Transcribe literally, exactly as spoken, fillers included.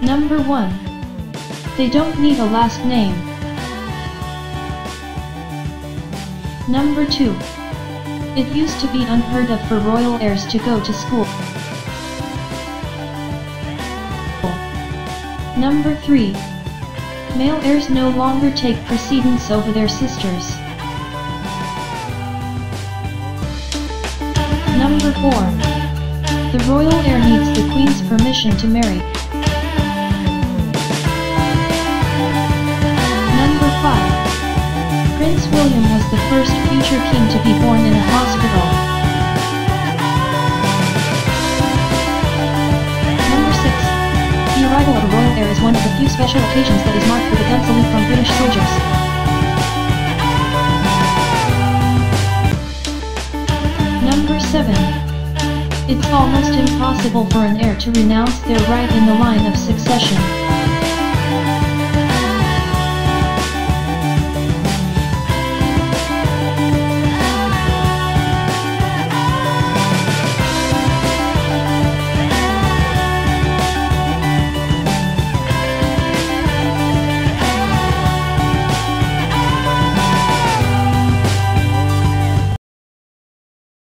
Number one. They don't need a last name. Number two. It used to be unheard of for royal heirs to go to school. Number three. Male heirs no longer take precedence over their sisters. Number four. The royal heir needs the Queen's permission to marry. Number five. Prince William was the first future king to be born in a hospital. Number six. The arrival of a royal heir is one of the few special occasions that is marked with a gun salute from British soldiers. Number seven. It's almost impossible for an heir to renounce their right in the line of succession.